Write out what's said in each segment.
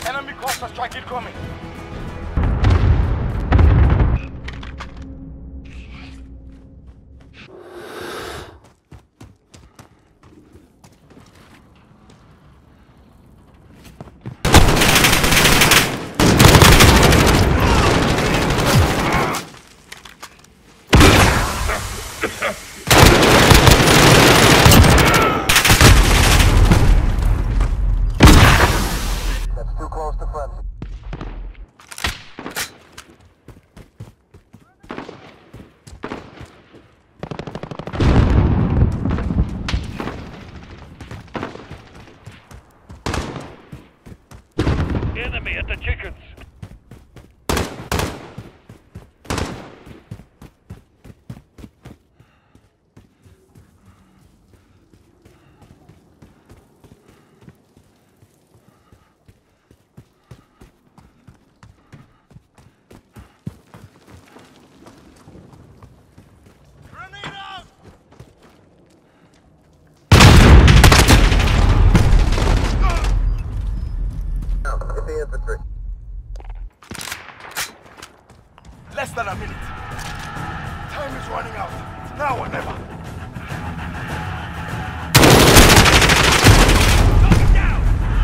Enemy cluster strike incoming. Enemy at the chickens. Infantry. Less than a minute. Time is running out. Now or never. Going down!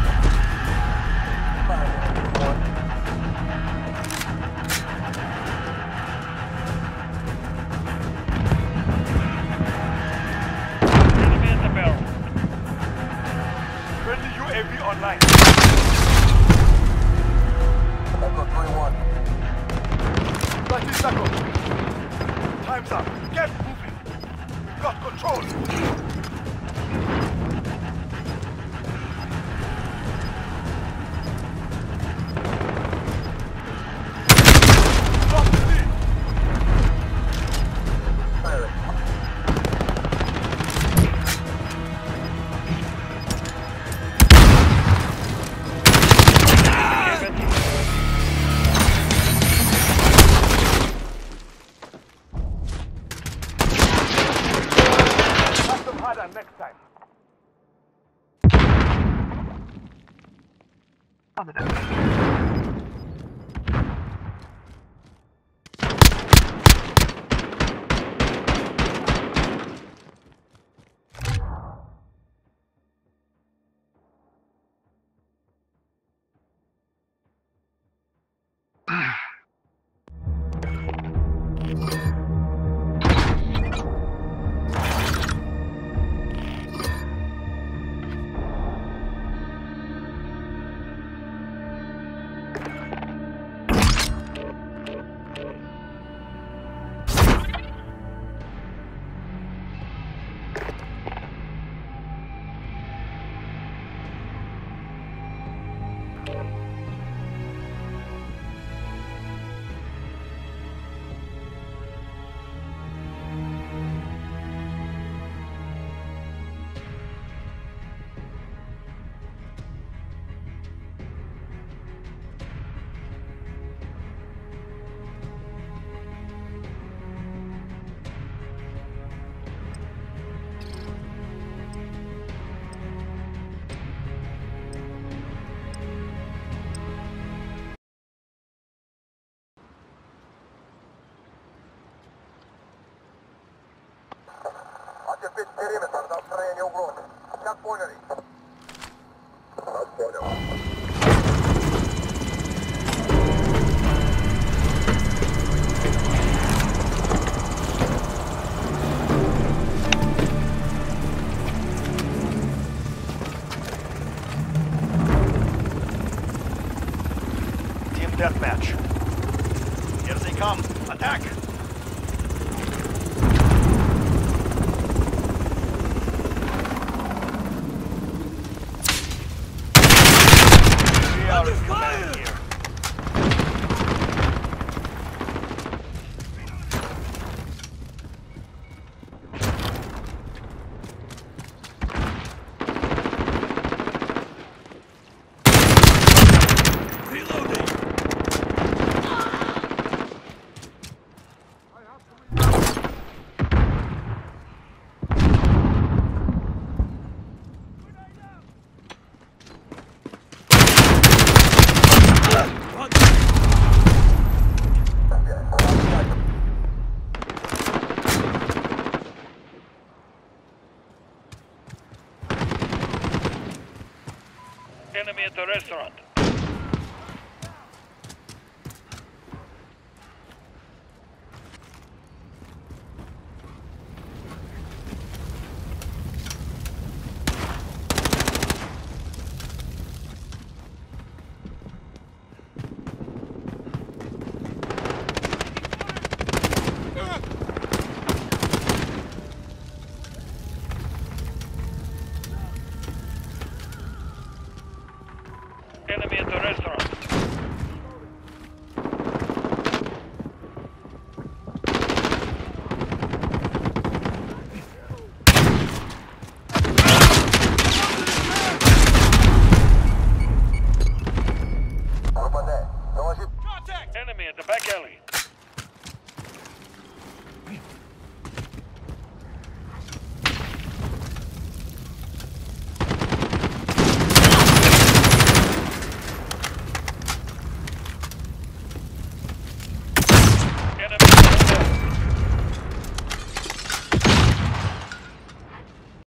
Enemy at the barrel. Friendly UAV online. Echo 3-1. 30 seconds. Time's up. Get moving. Got control. Lost the lead. Fire it. Have them harder next time. Fish perimeter, that's terreno ugrożone. Jak poineri. Tak poнял. Team deathmatch. Here they come. Attack! at the restaurant. Enemy at the restaurant.